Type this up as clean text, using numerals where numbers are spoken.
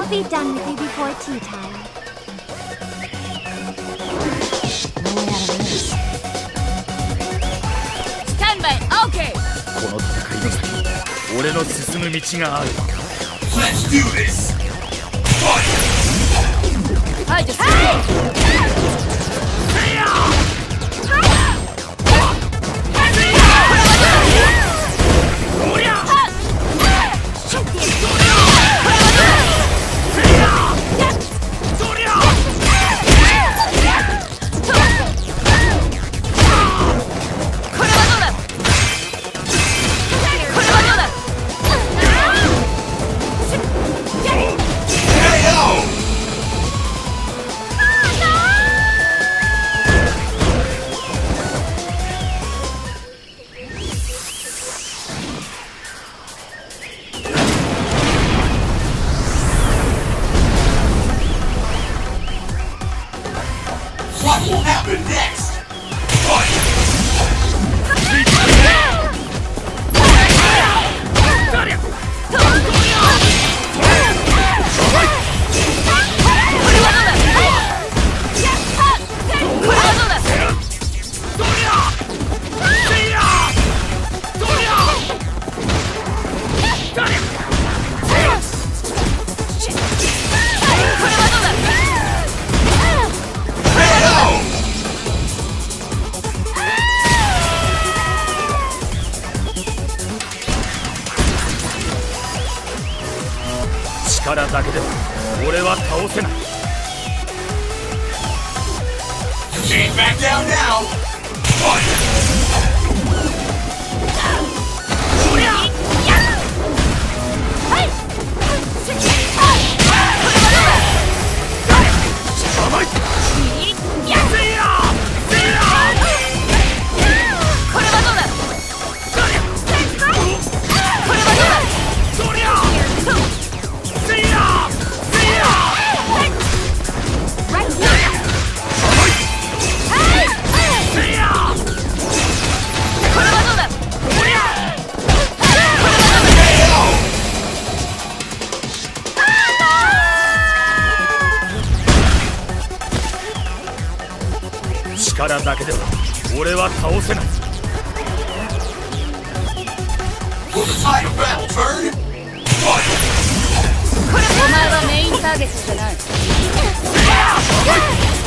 We'll be done with you before tea time. No way out of this. Stand by, okay! この戦いの先に俺の進む道がある。 Let's do this! Fight! I just... Hey! What will happen next? Fight! 力だけでは俺は倒せない。 Can't back down now. Fight! 力だけでは俺は倒せない。 Will the tide of battle turn? Fight! お前はメインターゲットじゃない。